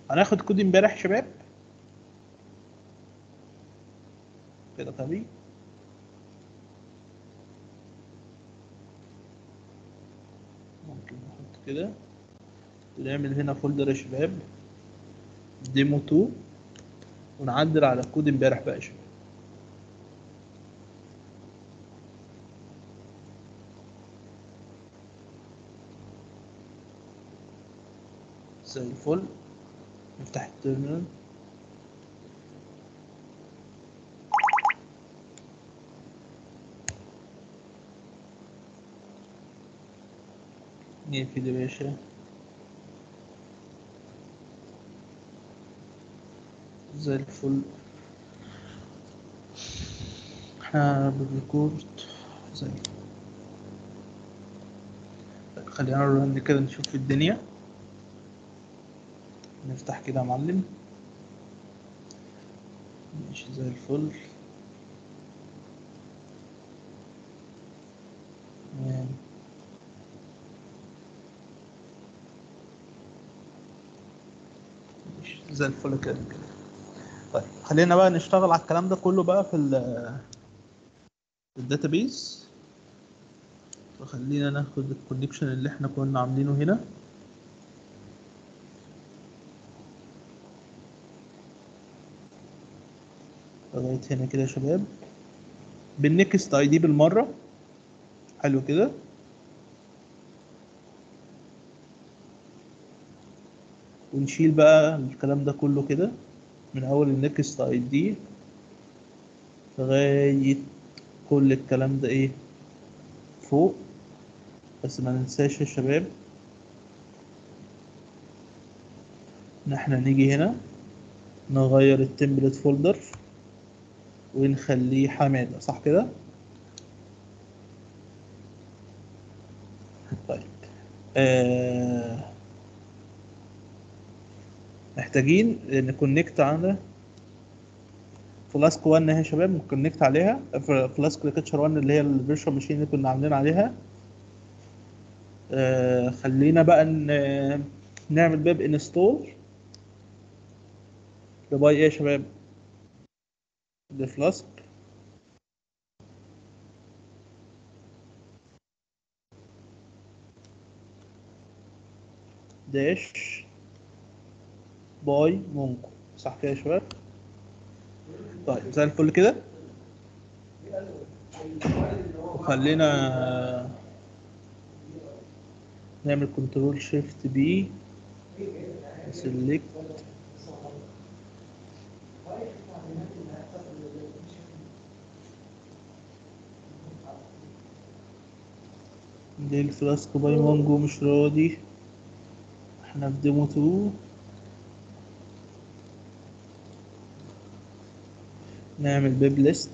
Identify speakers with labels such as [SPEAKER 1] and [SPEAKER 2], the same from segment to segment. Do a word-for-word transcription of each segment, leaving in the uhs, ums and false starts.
[SPEAKER 1] هناخد كود امبارح يا شباب كده طبيعي. ممكن نحط كده ونعمل هنا فولدر يا شباب ديمو اتنين ونعدل على كود امبارح بقى يا شباب. زي الفل. نفتح التيرمينال. نقفل يا باشا. زي الفل. احنا بالريكورد زي الفل. طيب خلينا نرن كده نشوف الدنيا. نفتح كده يا معلم. ماشي زي الفل. تمام. ماشي زي الفل كده كده. طيب خلينا بقى نشتغل على الكلام ده كله بقى في الداتابيز. فخلينا ناخد الكونكشن اللي احنا كنا عاملينه هنا. لغايه هنا كده يا شباب بالنكست اي دي بالمره. حلو كده. ونشيل بقى الكلام ده كله كده من اول النكست اي دي لغايه كل الكلام ده ايه فوق. بس ما ننساش يا شباب ان احنا نيجي هنا نغير التمبلت فولدر ونخليه حماده صح كده. طيب آه محتاجين نكونكت على فلاسك واحد اهي يا شباب. نكونكت عليها فلاسك لكتشر واحد اللي هي الفيرشوال ماشين اللي كنا عاملين عليها. آه خلينا بقى نعمل باب انستول لباي ايه يا شباب لفلاسك. داش باي مونكو صح كده يا شباب. طيب زي الفل كده. وخلينا نعمل كنترول شيفت بي سيلكت دي الفلاسك باي مونجو مش راضي. احنا في ديمو اتنين. نعمل بيب ليست.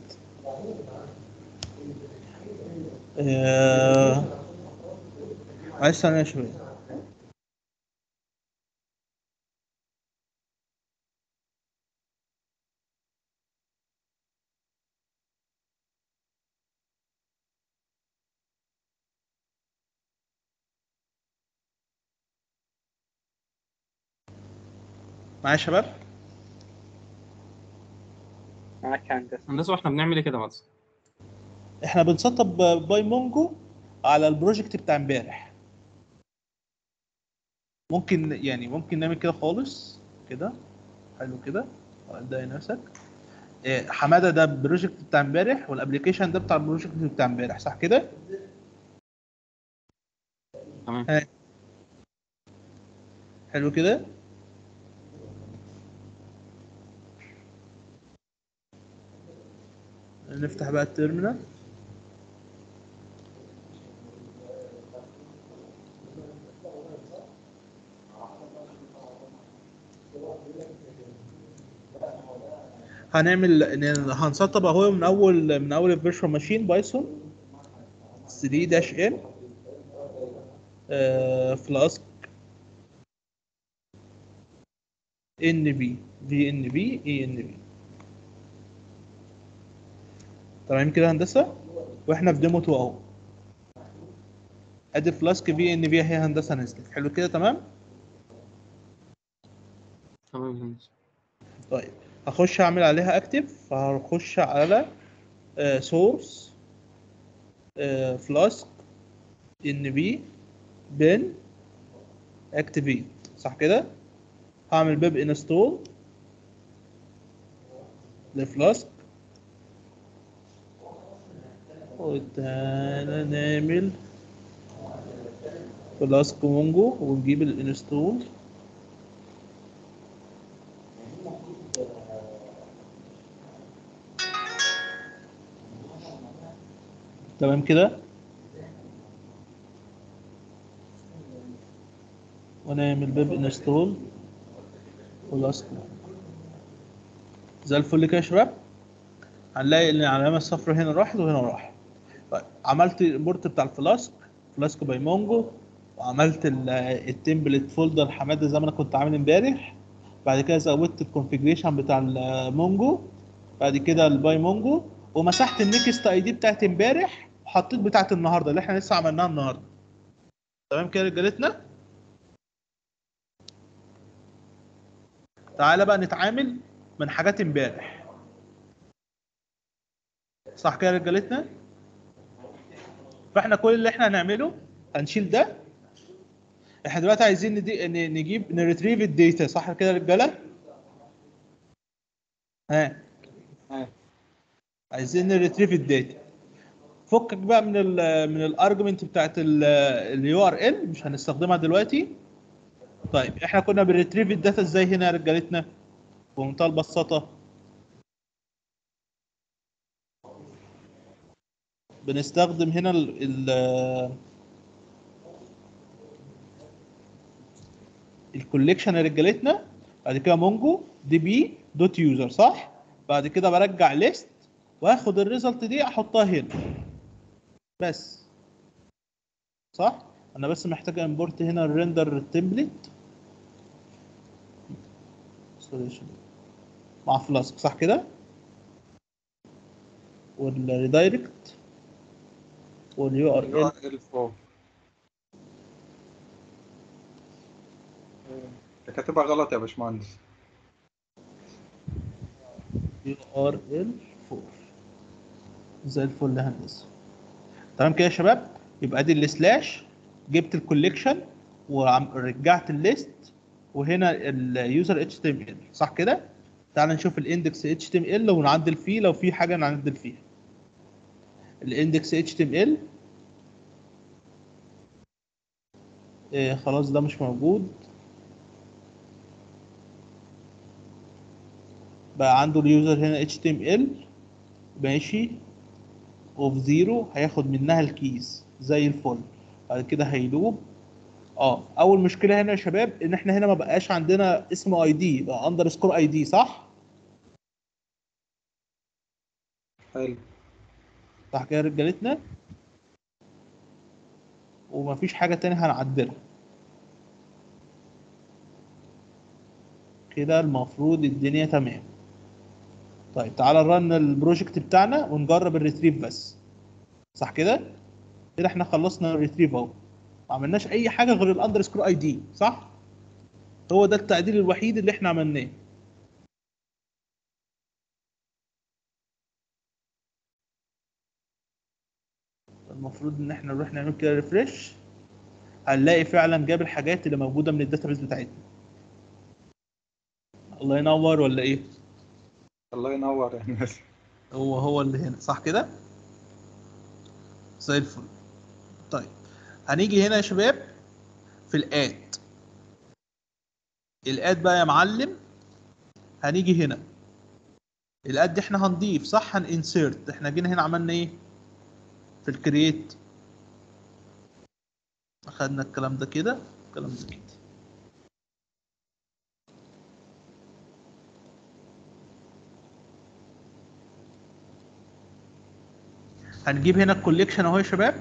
[SPEAKER 1] آه... عايز ثانية يا شباب. معايا يا شباب.
[SPEAKER 2] معاك يا هندسة.
[SPEAKER 3] هندسة واحنا بنعمل ايه كده مثلا؟
[SPEAKER 1] احنا بنسطب باي مونجو على البروجكت بتاع امبارح. ممكن يعني ممكن نعمل كده خالص كده. حلو كده. ده نفسك. إيه، حماده ده البروجكت بتاع امبارح والابلكيشن ده بتاع البروجكت بتاع امبارح صح كده.
[SPEAKER 3] تمام.
[SPEAKER 1] ها. حلو كده. نفتح بقى التيرمينال. هنعمل هنسطب اهو من اول من اول الفيرتشوال ماشين بايثون ثري داش ان فلاسك ان بي في ان بي اي ان بي. تمام كده هندسه. واحنا في ديمو اتنين اهو. ادي فلاسك في ان بي هي هندسه نزلت. حلو كده تمام.
[SPEAKER 3] تمام يا هندسة.
[SPEAKER 1] طيب هخش اعمل عليها اكتف، فهخش على سورس فلاسك ان بي بن اكتيفيت، صح كده؟ هعمل بيب انستول لفلاسك، وتعالى نعمل فلاسك مونجو ونجيب الانستول. تمام كده، ونعمل بيب انستول فلاسك زي الفل كده يا شباب. هنلاقي ان العلامه الصفراء هنا راحت وهنا راحت. طيب عملت البورت بتاع الفلاسك، فلاسك باي مونجو، وعملت التمبلت فولدر حماده زي ما انا كنت عامل امبارح. بعد كده زودت الكونفيجريشن بتاع المونجو، بعد كده الباي مونجو، ومسحت النكست اي دي بتاعت امبارح وحطيت بتاعت النهارده اللي احنا لسه عملناها النهارده. تمام كده يا رجالتنا. تعالى بقى نتعامل من حاجات امبارح، صح كده يا رجالتنا؟ فاحنا كل اللي احنا هنعمله هنشيل ده. احنا دلوقتي عايزين ندي... ن- نجيب نريتريف الداتا، صح كده يا رجاله؟ ها،
[SPEAKER 2] ها.
[SPEAKER 1] عايزين نريتريف الداتا. فكك بقى من ال من الارجمنت بتاعت اليو ار ال، مش هنستخدمها دلوقتي. طيب احنا كنا بنريتريف الداتا ازاي هنا يا رجالتنا؟ بمنتهى البساطه، بنستخدم هنا ال ال الكوليكشن يا رجالتنا. بعد كده مونجو دي بي دوت يوزر، صح؟ بعد كده برجع ليست واخد الريزلت دي احطها هنا بس، صح؟ انا بس محتاج امبورت هنا الريندر تمبلت مع فلاسك، صح كده؟ والريدايركت واليو ار
[SPEAKER 2] اليو
[SPEAKER 1] ال.
[SPEAKER 2] ار ال فوق انت كاتبها غلط يا باشمهندس.
[SPEAKER 1] يو ار ال فور زي الفل يا هندسه. تمام كده يا شباب. يبقى دي السلاش، جبت الكوليكشن ورجعت الليست، وهنا اليوزر اتش تي ام ال، صح كده؟ تعال نشوف الاندكس اتش تي ام ال ونعدل فيه لو في حاجه نعدل فيها. الاندكس اتش تي ام ال إيه، خلاص ده مش موجود. بقى عنده اليوزر هنا اتش تي ام ال ماشي، اوف زيرو هياخد منها الكيز زي الفل. بعد كده هيلوب. اه اول مشكله هنا يا شباب ان احنا هنا ما بقاش عندنا اسم اي دي، بقى اندر سكور اي دي، صح؟
[SPEAKER 2] حلو.
[SPEAKER 1] صح كده يا رجالتنا. ومفيش حاجه تانية هنعدلها كده، المفروض الدنيا تمام. طيب تعالى نرن البروجكت بتاعنا ونجرب الريتريف بس، صح كده؟ كده احنا خلصنا الريتريف اهو، ما عملناش اي حاجه غير الاندر سكور اي دي، صح؟ هو ده التعديل الوحيد اللي احنا عملناه. المفروض ان احنا نروح نعمل كده ريفرش، هنلاقي فعلا جاب الحاجات اللي موجوده من الداتابيس بتاعتنا. الله ينور ولا ايه؟
[SPEAKER 2] الله ينور يا هندسه.
[SPEAKER 1] هو هو اللي هنا، صح كده؟ زي الفل. طيب هنيجي هنا يا شباب في الاد. الاد بقى يا معلم، هنيجي هنا الاد دي احنا هنضيف، صح؟ هنانسيرت. احنا جينا هنا عملنا ايه في الكرييت؟ اخدنا الكلام ده كده، الكلام ده كده. هنجيب هنا الكوليكشن اهو يا شباب.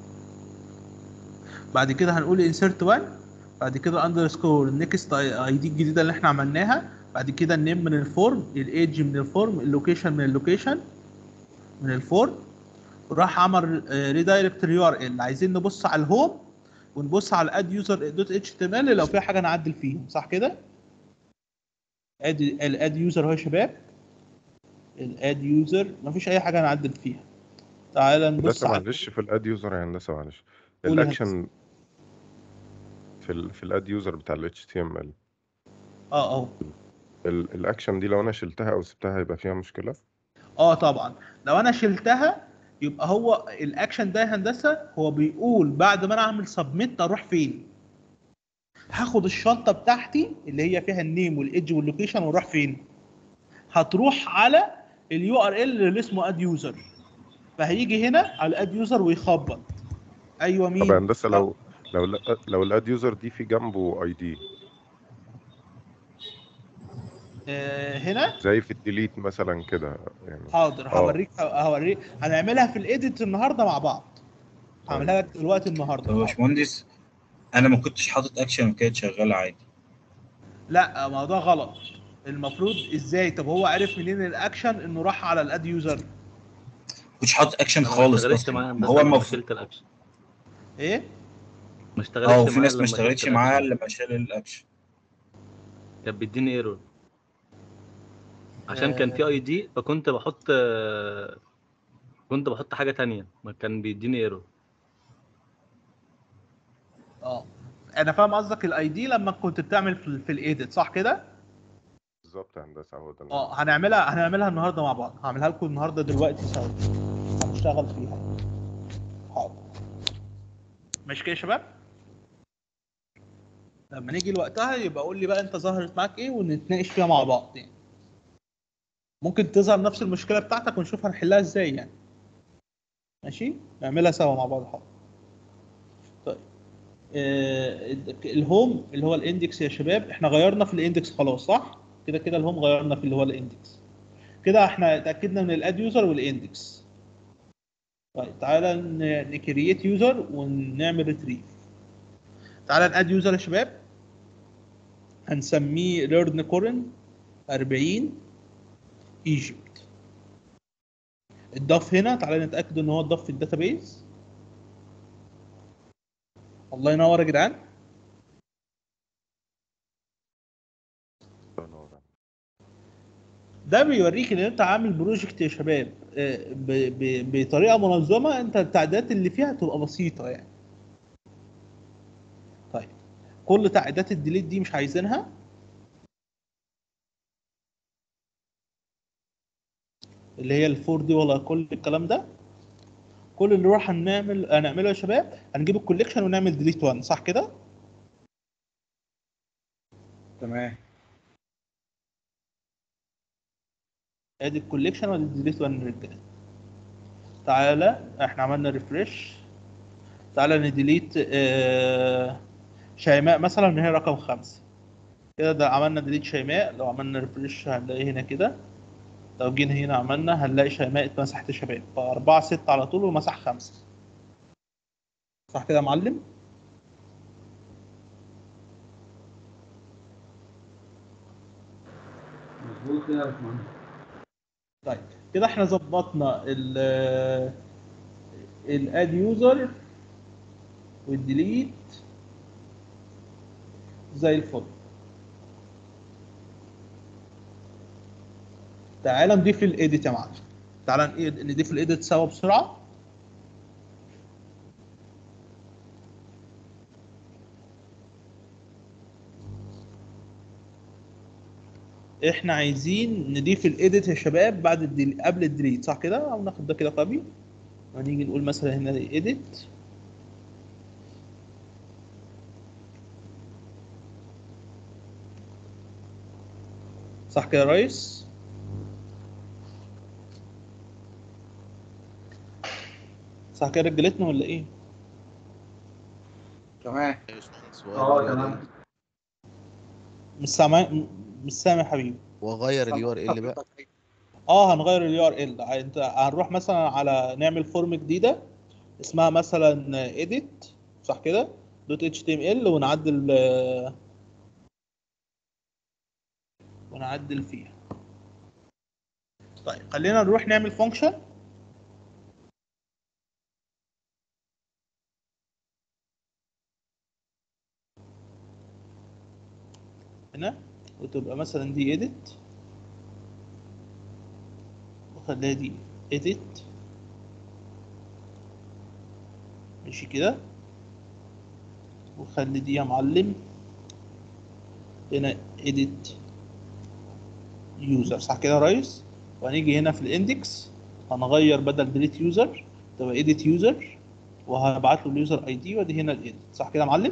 [SPEAKER 1] بعد كده هنقول انسيرت واحد، بعد كده اندرسكور نيكست اي دي الجديده اللي احنا عملناها، بعد كده النيم من الفورم، الايدج من الفورم، اللوكيشن من اللوكيشن من الفورم. وراح عمل ريدايركت اليو ار ال. عايزين نبص على الهوم ونبص على اد يوزر دوت اتش تي ام ال لو في حاجه نعدل فيهم، صح كده؟ اد الاد يوزر اهو يا شباب. الاد يوزر مفيش اي حاجه نعدل فيها. تعالى نبص
[SPEAKER 4] هندسه
[SPEAKER 1] على
[SPEAKER 4] معلش في الاد يوزر يا هندسه معلش.
[SPEAKER 1] قول يا هندسة.
[SPEAKER 4] الاكشن في ال في الاد يوزر بتاع ال اتش تي ام ال،
[SPEAKER 1] اه اهو.
[SPEAKER 4] ال- الاكشن دي لو انا شلتها او سبتها هيبقى فيها مشكله؟
[SPEAKER 1] اه طبعا، لو انا شلتها يبقى هو الاكشن ده يا هندسه هو بيقول بعد ما انا اعمل سبميت اروح فين. هاخد الشنطه بتاعتي اللي هي فيها النيم والايدج واللوكيشن واروح فين. هتروح على اليو ار ال اللي اسمه اد يوزر، فهيجي هنا على اد يوزر ويخبط. ايوه
[SPEAKER 4] طب يا
[SPEAKER 1] مين؟
[SPEAKER 4] هندسه
[SPEAKER 1] آه.
[SPEAKER 4] لو لو ال- لو الاد يوزر دي في جنبه اي دي
[SPEAKER 1] آه، هنا.
[SPEAKER 4] زي في الديليت مثلا كده يعني؟
[SPEAKER 1] حاضر،
[SPEAKER 4] اه
[SPEAKER 1] هوريك هوريك هنعملها في الايديت النهارده مع بعض. هعملها
[SPEAKER 4] طيب
[SPEAKER 1] لك دلوقتي النهارده.
[SPEAKER 5] طب يا
[SPEAKER 1] حاضر.
[SPEAKER 5] باشمهندس، انا ما كنتش حاطط اكشن وكانت شغاله عادي.
[SPEAKER 1] لا الموضوع غلط. المفروض ازاي؟ طب هو عرف منين الاكشن انه راح على الاد يوزر؟
[SPEAKER 5] ما كنتش حاطط اكشن
[SPEAKER 3] انا ما
[SPEAKER 5] خالص
[SPEAKER 3] اشتغلتش
[SPEAKER 5] اصلا.
[SPEAKER 3] معايا
[SPEAKER 5] ما
[SPEAKER 3] هندسه
[SPEAKER 5] هو
[SPEAKER 3] الا لما
[SPEAKER 5] المفروض.
[SPEAKER 3] شلت الاكشن.
[SPEAKER 1] ايه؟
[SPEAKER 3] ما
[SPEAKER 5] اه،
[SPEAKER 3] اشتغلتش
[SPEAKER 5] وفي
[SPEAKER 3] معايا
[SPEAKER 5] ناس
[SPEAKER 3] الا
[SPEAKER 5] ما
[SPEAKER 3] لما شلت
[SPEAKER 5] اشتغلتش معاه
[SPEAKER 3] الاكشن،
[SPEAKER 5] الا لما شال الاكشن.
[SPEAKER 3] كان بيديني ايرور عشان كان
[SPEAKER 1] اه.
[SPEAKER 3] في اي دي، فكنت بحط آه، كنت بحط حاجه تانية ما كان بيديني ايرور.
[SPEAKER 1] آه. انا فاهم قصدك، الاي دي لما كنت بتعمل في, في الايديت صح كده؟
[SPEAKER 4] بالظبط يا هندسه، هو ده اللي
[SPEAKER 1] اه
[SPEAKER 4] انا.
[SPEAKER 1] هنعملها هنعملها النهارده مع بعض. هعملها لكم النهارده دلوقتي سوا. هنشتغل فيها. حاضر. ماشي كده يا شباب؟ لما نيجي لوقتها يبقى قول لي بقى انت ظهرت معاك ايه ونتناقش فيها مع بعض يعني. ممكن تظهر نفس المشكله بتاعتك ونشوف هنحلها ازاي يعني. ماشي؟ نعملها سوا مع بعض. حاضر. طيب. آه الهوم اللي هو الاندكس يا شباب، احنا غيرنا في الاندكس خلاص صح؟ كده كده الهوم غيرنا في اللي هو الاندكس. كده احنا اتاكدنا من الاد يوزر والاندكس. طيب تعالى نكرييت يوزر ونعمل ريتريف. تعالى ناد يوزر يا شباب. هنسميه ليرن كورن أربعين ايجيبت. اتضاف هنا. تعالى نتاكد ان هو اتضاف في الداتابيز. الله ينور يا جدعان. ده بيوريك ان انت عامل بروجكت يا شباب آه، ب- ب- بطريقه منظمه. انت التعديلات اللي فيها تبقى بسيطه يعني. طيب كل تعديلات الديليت دي مش عايزينها. اللي هي الفور دي ولا كل الكلام ده. كل اللي راح هنعمل هنعمله يا شباب هنجيب الكوليكشن ونعمل ديليت واحد صح كده؟
[SPEAKER 2] تمام.
[SPEAKER 1] ادي الكوليكشن وادي الديليت واحد رجاله. تعالى احنا عملنا ريفرش. تعالى نديليت آه شيماء مثلا ان هي رقم خمسة. كده ده عملنا ديليت شيماء. لو عملنا ريفرش هنلاقي هنا كده. لو جينا هنا عملنا هنلاقي شيماء اتمسحت يا شباب، فأربعة ستة على طول ومسح خمسة. صح كده يا معلم؟
[SPEAKER 6] مظبوط كده يا باشمهندس.
[SPEAKER 1] طيب كده احنا ظبطنا ال الاد يوزر والديليت زي الفل. تعالى نضيف الايديت يا معلم. تعالى نإيد- نضيف الايديت سوا بسرعة. احنا عايزين نضيف الايديت يا شباب بعد الديل... قبل الديليت صح كده؟ او ناخد ده كده كوبي ونيجي نقول مثلا هنا ايديت. صح كده يا ريس؟ صح كده رجالتنا ولا ايه؟
[SPEAKER 2] تمام.
[SPEAKER 7] يا باشمهندس وغير
[SPEAKER 6] اه
[SPEAKER 7] اليو ار ال.
[SPEAKER 6] تمام.
[SPEAKER 1] مش سامع. مش سامع يا حبيبي.
[SPEAKER 7] واغير اليو ار
[SPEAKER 2] سامع
[SPEAKER 7] ال بقى.
[SPEAKER 2] حضرتك.
[SPEAKER 1] اه هنغير اليو ار ال. انت هنروح مثلا على نعمل فورم جديده اسمها مثلا edit صح كده دوت اتش تي ام ال ونعدل آه، ونعدل فيها. طيب خلينا نروح نعمل فانكشن هنا. وتبقى مثلا دي edit، وخليها دي edit ماشي كده، وخلي دي يا معلم هنا edit user صح كده يا ريس. وهنيجي هنا في الاندكس هنغير بدل delete user تبقى edit user، وهبعت له اليوزر اي دي، وادي هنا الايديت صح كده يا معلم.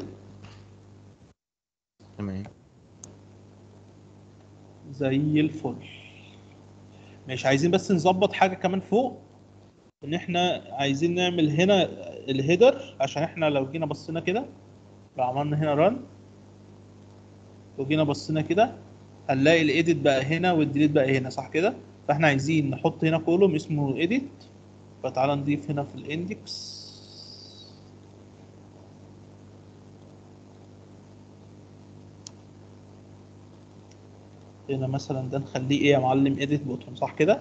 [SPEAKER 7] تمام.
[SPEAKER 1] زي الفل. مش عايزين بس نظبط حاجه كمان فوق، ان احنا عايزين نعمل هنا الهيدر، عشان احنا لو جينا بصينا كده، لو عملنا هنا ران وجينا بصينا كده هنلاقي الايديت بقى هنا والديليت بقى هنا صح كده. فاحنا عايزين نحط هنا كولوم اسمه ايديت، فتعالى نضيف هنا في الاندكس هنا مثلا ده نخليه ايه يا معلم ايديت بوتون صح كده.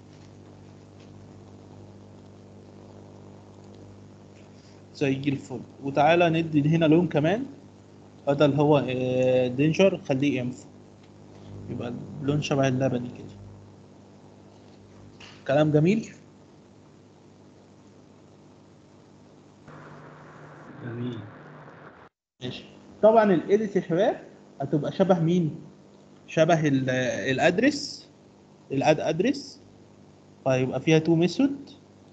[SPEAKER 1] زي الفل. وتعالى ندي هنا لون كمان، بدل هو دينجر خليه انفو، يبقى اللون شبه اللبني كده. كلام جميل.
[SPEAKER 6] جميل.
[SPEAKER 1] ماشي. طبعا الايديت يا شباب هتبقى شبه مين؟ شبه ال- الادرس، الاد ادرس. فيبقى فيها تو ميثود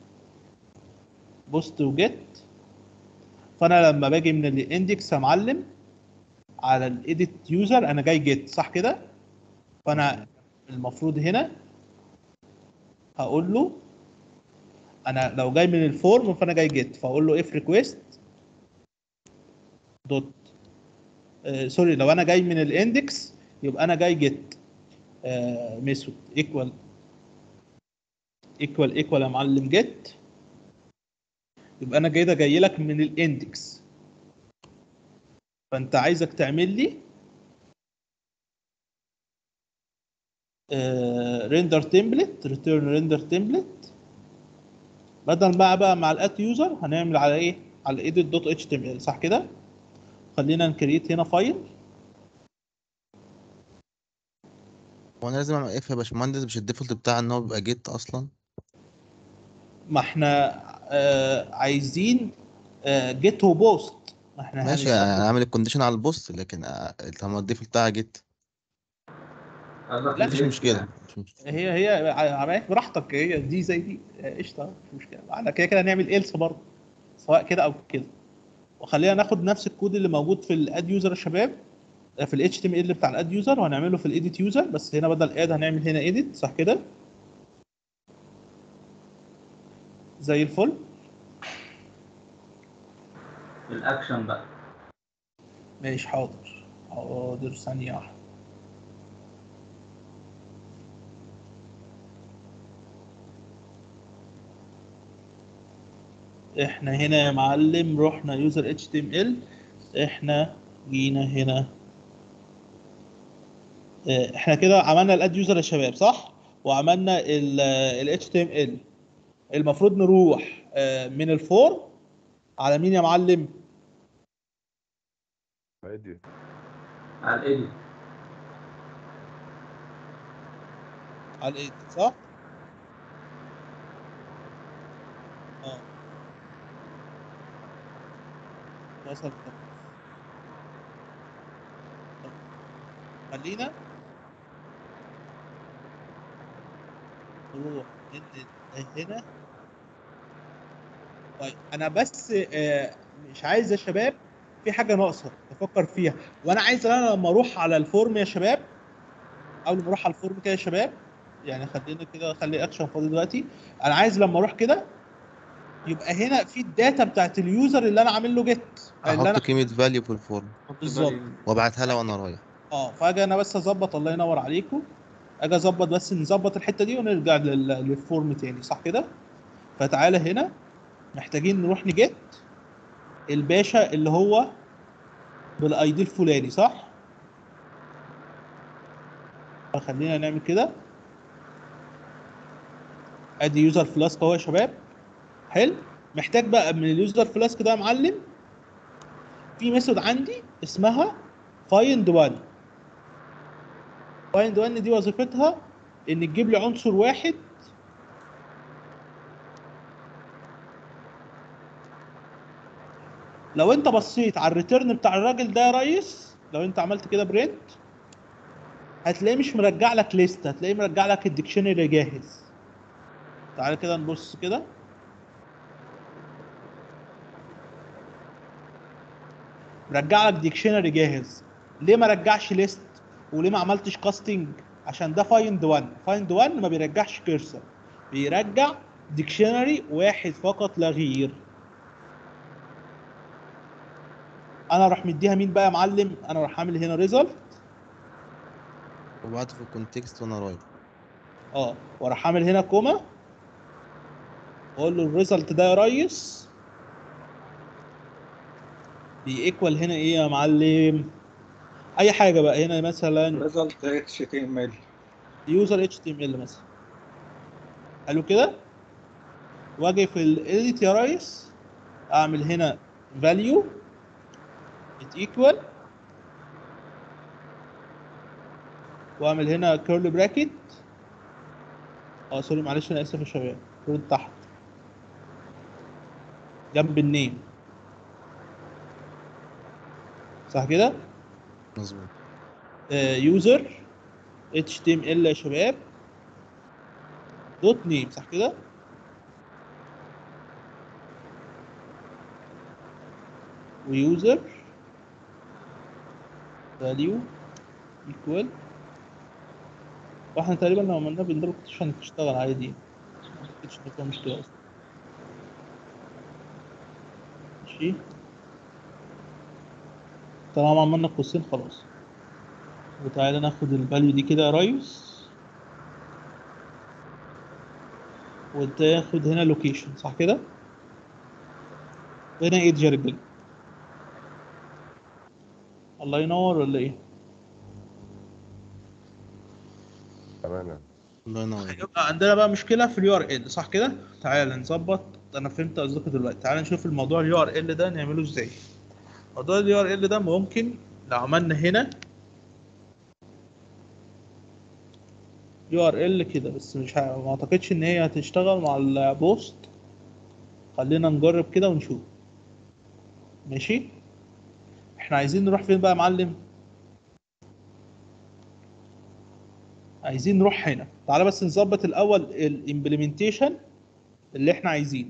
[SPEAKER 1] بوست وجيت. فانا لما باجي من الاندكس يا معلم على الايديت يوزر انا جاي جيت صح كده. فانا المفروض هنا هقول له انا لو جاي من الفورم فانا جاي جيت، فاقول له اف ريكويست دوت آه سوري، لو انا جاي من الاندكس يبقى انا جاي جيت آه ميثود ايكوال ايكوال ايكوال يا معلم جيت، يبقى انا كده جاي لك من الاندكس. فانت عايزك تعمل لي ريندر تمبلت، ريتيرن ريندر تمبلت، بدل ما بقى مع الات يوزر هنعمل على ايه؟ على ايديت دوت اتش تي ام ال صح كده. خلينا نكريت هنا فايل.
[SPEAKER 7] هو انا لازم اعمل اف يا باشمهندس؟ مش الديفولت بتاع ان هو بيبقى جيت اصلا؟
[SPEAKER 1] ما احنا آه عايزين آه جيت وبوست، ما احنا
[SPEAKER 7] ماشي،
[SPEAKER 1] هنستخدم.
[SPEAKER 7] انا عامل الكونديشن على البوست، لكن آه، طالما الديفولت بتاعها جيت
[SPEAKER 6] قصدك
[SPEAKER 1] لا
[SPEAKER 7] مفيش
[SPEAKER 6] الجيت
[SPEAKER 7] مشكله،
[SPEAKER 6] يعني.
[SPEAKER 7] مش مشكله.
[SPEAKER 1] هي هي عمليات براحتك، هي دي زي دي آه، قشطه مش مشكله. احنا كده كده هنعمل ايلس برضه سواء كده او كده. وخلينا ناخد نفس الكود اللي موجود في الاد يوزر يا شباب، في الاتش تي ام ال بتاع الاد يوزر، وهنعمله في الايديت يوزر، بس هنا بدل اد هنعمل هنا ايديت صح كده. زي الفل.
[SPEAKER 6] الاكشن بقى.
[SPEAKER 1] ماشي حاضر حاضر ثانيه واحده. احنا هنا يا معلم رحنا يوزر اتش تي ام ال، احنا جينا هنا اه، احنا كده عملنا الاد يوزر يا شباب صح، وعملنا ال اتش تي ام ال. المفروض نروح اه، من الفورم على مين يا معلم؟
[SPEAKER 4] عادي.
[SPEAKER 6] على الايديت.
[SPEAKER 1] على الايديت صح؟ اه وصل. خلينا نروح من هنا. طيب انا بس آه، مش عايز يا شباب، في حاجه ناقصه بفكر فيها، وانا عايز انا لما اروح على الفورم يا شباب، اول ما اروح على الفورم كده يا شباب، يعني خلينا كده خلي اكشن فاضي دلوقتي. انا عايز لما اروح كده يبقى هنا في الداتا بتاعت اليوزر اللي انا عامل له جيت، اللي
[SPEAKER 7] احط
[SPEAKER 1] انا
[SPEAKER 7] قيمه فاليو في الفورم
[SPEAKER 1] بالظبط.
[SPEAKER 7] وابعتها لها وانا رايح.
[SPEAKER 1] اه فاجي انا بس اظبط، الله ينور عليكم، اجي اظبط بس نظبط الحته دي ونرجع لل- للفورم تاني صح كده. فتعالى هنا محتاجين نروح نجيت الباشا اللي هو بالاي دي الفلاني صح. فخلينا نعمل كده، ادي يوزر فلاسك اهو يا شباب. حلو. محتاج بقى من اليوزر فلاسك ده يا معلم في ميثود عندي اسمها find one. فايند وان دي وظيفتها ان تجيب لي عنصر واحد لو انت بصيت على الريتيرن بتاع الراجل ده يا ريس، لو انت عملت كده برنت هتلاقيه مش مرجع لك ليست، هتلاقيه مرجع لك الديكشنري جاهز. تعالى كده نبص كده، مرجع لك ديكشنري جاهز. ليه ما رجعش ليست وليه ما عملتش كاستنج؟ عشان ده فايند واحد. فايند واحد ما بيرجعش كيرسر، بيرجع ديكشنري واحد فقط لا غير. انا راح مديها مين بقى يا معلم؟ انا راح اعمل هنا ريزلت،
[SPEAKER 7] وبعته في الكونتكست وانا رايح.
[SPEAKER 1] اه وراح اعمل هنا كوما، واقول له الريزلت ده يا ريس بيكوال هنا ايه يا معلم؟ اي حاجه بقى هنا، مثلا
[SPEAKER 2] ريزلت اتش تي ام ال.
[SPEAKER 1] يوزر اتش تي ام ال مثلا. حلو كده. واجي في الايديت يا ريس اعمل هنا value it equal، واعمل هنا كيرل براكت. اه سوري معلش انا اسف يا شباب، كيرل تحت جنب النيم، صح كده؟
[SPEAKER 7] مظبوط.
[SPEAKER 1] يوزر اتش تي ام ال يا شباب دوت نيم، صح كده؟ ويوزر value equal، واحنا تقريبا لو عملناه بندبل كوتيشن هتشتغل عادي، ما اعتقدش ان فيها مشكله اصلا. ماشي، طالما عملنا قوسين خلاص. وتعالى ناخد الفاليو دي كده يا ريس، وتاخد هنا لوكيشن، صح كده؟ هنا ايدج يا رجاله، الله ينور ولا ايه؟
[SPEAKER 4] تمام يعني.
[SPEAKER 7] الله ينور.
[SPEAKER 1] هيبقى عندنا بقى مشكله في اليو ار ال، صح كده؟ تعالى نظبط. انا فهمت قصدك دلوقتي. تعالى نشوف الموضوع اليو ار ال ده نعمله ازاي. موضوع اليو ار ال ده ممكن لو عملنا هنا يو ار ال كده، بس مش ه... ما اعتقدش ان هي هتشتغل مع البوست. خلينا نجرب كده ونشوف. ماشي، احنا عايزين نروح فين بقى يا معلم؟ عايزين نروح هنا. تعالى بس نظبط الاول الامبلمنتيشن اللي احنا عايزينه.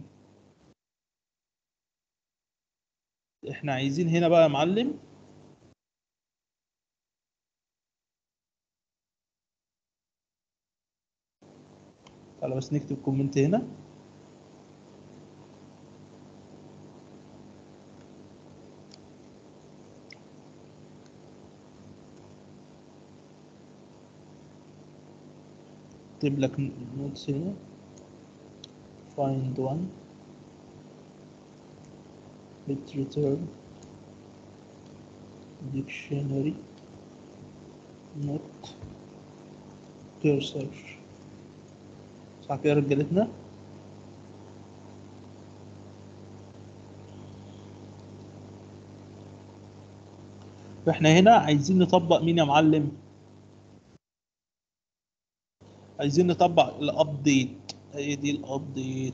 [SPEAKER 1] احنا عايزين هنا بقى يا معلم تعالى بس نكتب كومنت هنا. اكتب لك نوتس هنا find one let return dictionary not cursor، صح كده يا رجالتنا؟ فاحنا هنا عايزين نطبق مين يا معلم؟ عايزين نطبق الابديت، هي دي الابديت.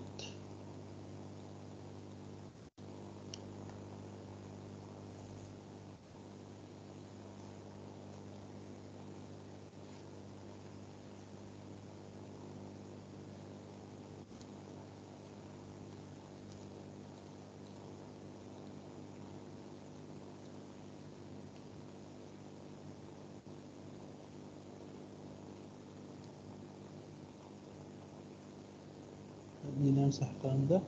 [SPEAKER 1] خلينا نمسح الكلام ده.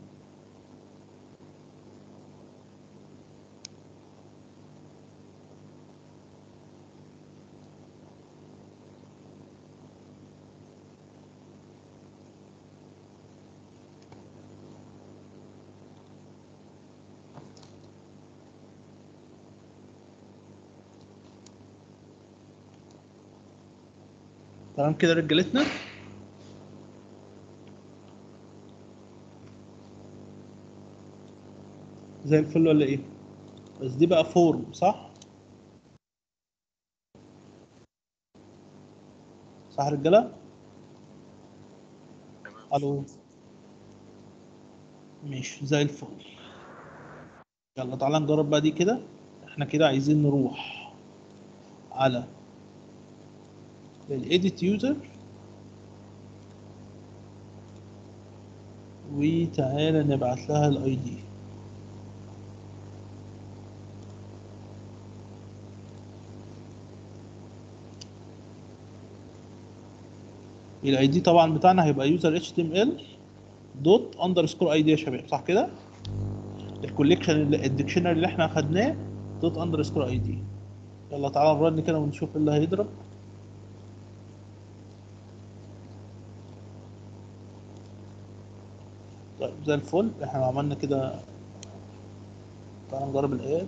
[SPEAKER 1] تمام كده رجالتنا. زي الفل ولا ايه؟ بس دي بقى فورم، صح؟ صح يا رجاله؟ الو ماشي زي الفل. يلا تعالى نجرب بقى دي كده. احنا كده عايزين نروح على الايديت يوزر وتعالى نبعت لها الاي دي. الاي دي طبعا بتاعنا هيبقى يوزر اتش تي ام ال دوت اندرسكور اي دي يا شباب، صح كده؟ الكوليكشن الديكشنري اللي احنا اخدناه دوت اندرسكور اي دي. يلا تعالى نرن كده ونشوف ايه اللي هيضرب. طيب زي الفل، احنا عملنا كده. تعالى نجرب الايد،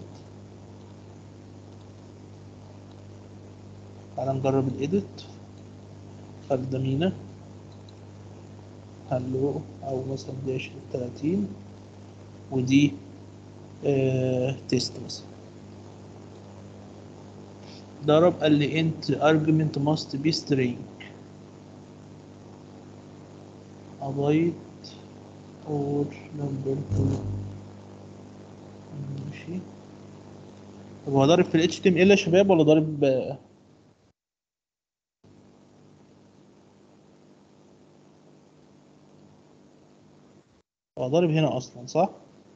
[SPEAKER 1] تعالى نجرب الايديت. خالد مينا هلو، او مثلا دي عشرين تلاتين ودي اه تيست مثلا. ضرب قال لي انت argument must be string ابايت اور نمبر تو. ماشي. طب هو ضارب في ال إتش تي إم إل يا شباب ولا ضارب؟ هو ضارب هنا اصلا صح؟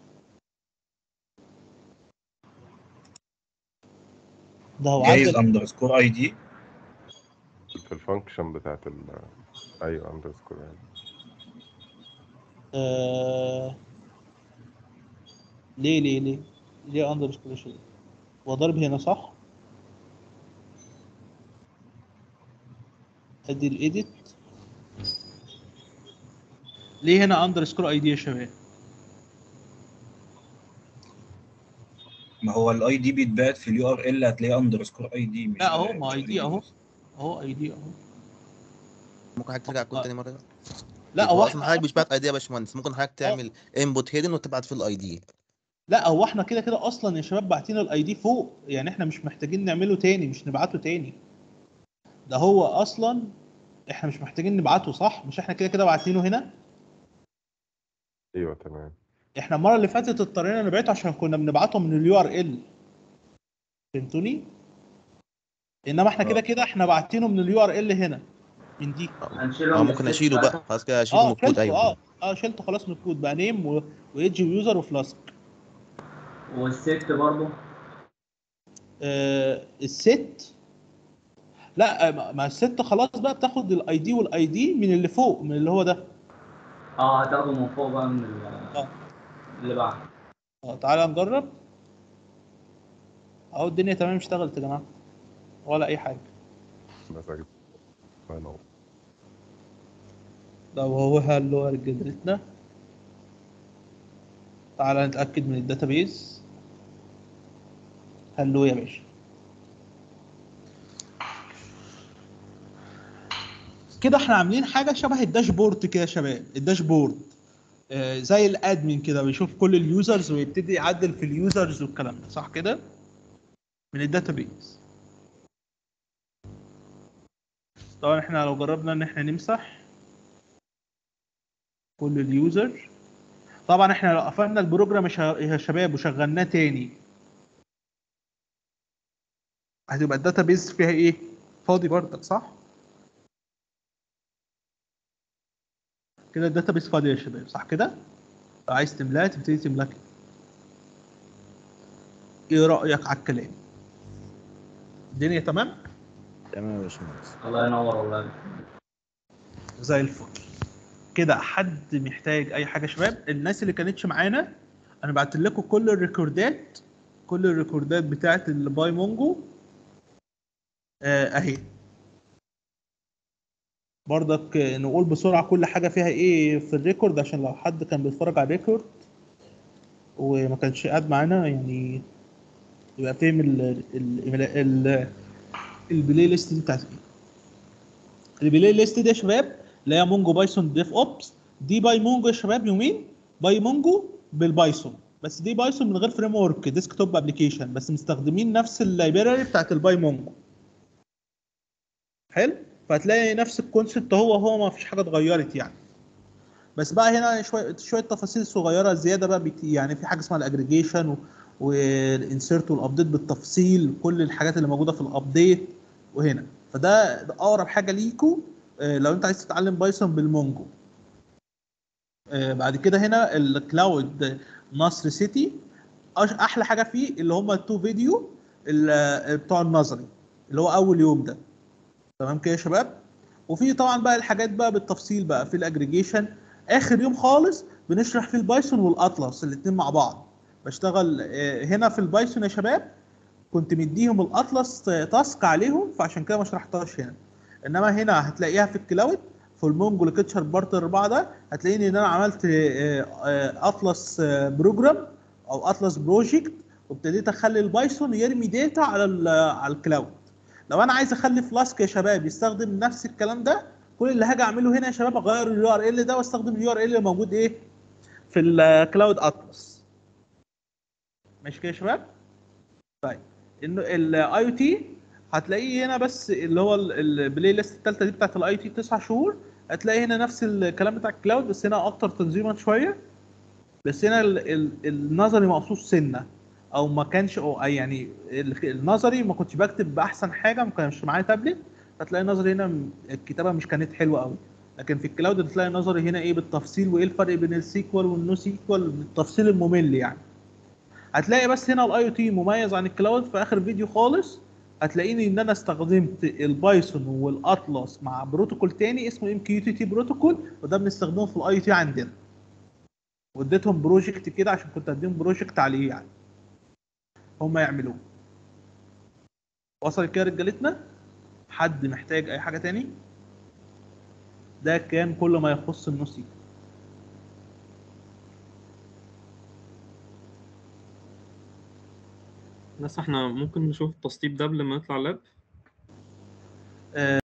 [SPEAKER 1] ده هو
[SPEAKER 5] جايز
[SPEAKER 1] عدل.
[SPEAKER 5] اندرسكور اي دي.
[SPEAKER 4] في الفانكشن بتاعت ال ايوه اندرسكور يعني.
[SPEAKER 1] آه... ليه ليه ليه ليه اندرسكور شيء؟ هو ضارب هنا صح؟ ادي الايديت. ليه هنا اندرسكور اي دي يا شباب؟
[SPEAKER 5] ما هو الاي دي بيتبعت في اليو ار ال هتلاقيه اندرسكور اي دي مش
[SPEAKER 1] لا اهو، ما
[SPEAKER 5] مش
[SPEAKER 1] اي دي اهو،
[SPEAKER 5] بس.
[SPEAKER 1] اهو اي دي اهو.
[SPEAKER 7] ممكن حضرتك ترجع الكود
[SPEAKER 1] آه.
[SPEAKER 7] تاني مره؟
[SPEAKER 1] لا
[SPEAKER 7] يبقى
[SPEAKER 1] هو
[SPEAKER 7] هو
[SPEAKER 1] احنا
[SPEAKER 7] اصلا حضرتك مش
[SPEAKER 1] اصلا
[SPEAKER 7] بعت اي دي يا باشمهندس، ممكن حضرتك
[SPEAKER 1] آه.
[SPEAKER 7] تعمل انبوت هيدن وتبعت في الاي دي.
[SPEAKER 1] لا هو احنا كده كده اصلا يا شباب باعتين الاي دي فوق، يعني احنا مش محتاجين نعمله تاني، مش نبعته تاني. ده هو اصلا احنا مش محتاجين نبعته صح؟ مش احنا كده كده باعتينه هنا؟
[SPEAKER 4] ايوه تمام.
[SPEAKER 1] احنا المره اللي فاتت اضطرينا نبعته عشان كنا بنبعته من اليو ار ال. فهمتوني؟ انما احنا كده
[SPEAKER 5] اه
[SPEAKER 1] كده احنا باعتينه من اليو ار ال هنا من دي.
[SPEAKER 6] هنشيله
[SPEAKER 7] اه
[SPEAKER 6] من
[SPEAKER 7] ممكن
[SPEAKER 6] الست
[SPEAKER 7] اشيله
[SPEAKER 6] بقى.
[SPEAKER 7] بقى خلاص كده، اشيله من
[SPEAKER 1] اه
[SPEAKER 7] الكود.
[SPEAKER 1] شلته، اه
[SPEAKER 7] ايوه
[SPEAKER 1] اه شلته خلاص من الكود بقى نيم و... وايدج ويوزر وفلاسك.
[SPEAKER 6] والست برضه.
[SPEAKER 1] آه الست، لا ما ما الست خلاص بقى بتاخد الاي دي والاي دي من اللي فوق، من اللي هو ده.
[SPEAKER 6] اه هتاخده من فوق بقى من ال-
[SPEAKER 1] اه
[SPEAKER 6] اللي بعد.
[SPEAKER 1] اه تعالى نجرب. اهو الدنيا تمام اشتغلت يا جماعه ولا اي حاجه.
[SPEAKER 4] مساج الله ينور.
[SPEAKER 1] ده وهو هلو جدرتنا. تعالى نتاكد من الداتابيز. هلو يا باشا. كده احنا عاملين حاجه شبه الداشبورد كده يا شباب. الداشبورد آه زي الادمن كده بيشوف كل اليوزرز ويبتدي يعدل في اليوزرز والكلام ده، صح كده؟ من الداتابيز. طبعا احنا لو جربنا ان احنا نمسح كل اليوزر، طبعا احنا لو قفلنا البروجرام يا شا- يا شباب وشغلناه تاني هتبقى الداتابيز فيها ايه؟ فاضي برضك صح؟ كده الداتابيز فاضي يا شباب، صح كده؟ لو عايز تملاها تبتدي تملاها كده. ايه رأيك على الكلام؟ الدنيا تمام؟
[SPEAKER 7] تمام يا باشمهندس.
[SPEAKER 6] الله ينور والله.
[SPEAKER 1] زي الفل. كده حد محتاج اي حاجه يا شباب؟ الناس اللي كانتش معانا انا بعت لكم كل الريكوردات، كل الريكوردات بتاعت الباي مونجو آه، اهي. برضك آه، نقول بسرعه كل حاجه فيها ايه في الريكورد عشان لو حد كان بيتفرج على الريكورد وما كانش قاعد معانا يعني يبقى فاهم ال ال ال البلاي ليست دي بتاعت ايه. البلاي ليست دي يا شباب اللي هي مونجو بايثون ديف اوبس. دي باي مونجو يا شباب يومين. باي مونجو بالبايثون، بس دي بايثون من غير فريم ورك ديسك توب ابلكيشن، بس مستخدمين نفس اللايبراري بتاعت الباي مونجو. حلو. فهتلاقي نفس الكونسبت هو هو ما فيش حاجه اتغيرت يعني. بس بقى هنا شويه شويه تفاصيل صغيره زياده بقى بت... يعني في حاجه اسمها الاجريجيشن والانسيرت والابديت بالتفصيل، كل الحاجات اللي موجوده في الابديت وهنا. فده ده اقرب حاجه ليكو آه، لو انت عايز تتعلم بايثون بالمونجو. آه، بعد كده هنا الكلاود نصر سيتي، أش- احلى حاجه فيه اللي هم التو فيديو ال- بتوع النظري اللي هو اول يوم ده. تمام كده يا شباب. وفي طبعا بقى الحاجات بقى بالتفصيل بقى في الاجريجيشن، اخر يوم خالص بنشرح فيه البايثون والاطلس الاثنين مع بعض. بشتغل آه، هنا في البايثون يا شباب كنت مديهم الاطلس تاسك عليهم، فعشان كده ما شرحتهاش هنا. انما هنا هتلاقيها في الكلاود في المونجو ليكتشر بارت أربعة ده، هتلاقيني ان انا عملت آه، آه، اطلس آه، بروجرام او اطلس بروجكت، وابتديت اخلي البايثون يرمي داتا على ال- على الكلاود. لو انا عايز اخلي فلاسك يا شباب يستخدم نفس الكلام ده، كل اللي هاجي اعمله هنا يا شباب اغير اليو ار ال ده واستخدم اليو ار ال اللي موجود ايه في الكلاود اطلس. ماشي كده يا شباب. طيب انه الاي او تي هتلاقيه هنا، بس اللي هو ال- البلاي ليست الثالثه دي بتاعت الاي تي تسع شهور، هتلاقي هنا نفس الكلام بتاع الكلاود بس هنا اكتر تنظيما شويه. بس هنا ال- ال- النظري مقصوص سنه، او ما كانش او أي يعني ال- النظري ما كنتش بكتب باحسن حاجه، ما كانش معايا تابلت، فتلاقي النظري هنا م- الكتابه مش كانت حلوه قوي. لكن في الكلاود بتلاقي النظري هنا ايه بالتفصيل، وايه الفرق بين السيكوال والنو سيكوال بالتفصيل الممل يعني. هتلاقي بس هنا الاي او تي مميز عن الكلاود. في اخر فيديو خالص هتلاقيني ان انا استخدمت البايثون والاطلس مع بروتوكول تاني اسمه ام كيو تي تي بروتوكول، وده بنستخدمه في الاي او تي عندنا، واديتهم بروجكت كده عشان كنت اديهم بروجكت عليه يعني هم يعملوه. وصل كده رجالتنا؟ حد محتاج اي حاجه تاني؟ ده كان كل ما يخص النوسي.
[SPEAKER 8] بس احنا ممكن نشوف التسطيب ده قبل ما نطلع لاب.
[SPEAKER 1] آه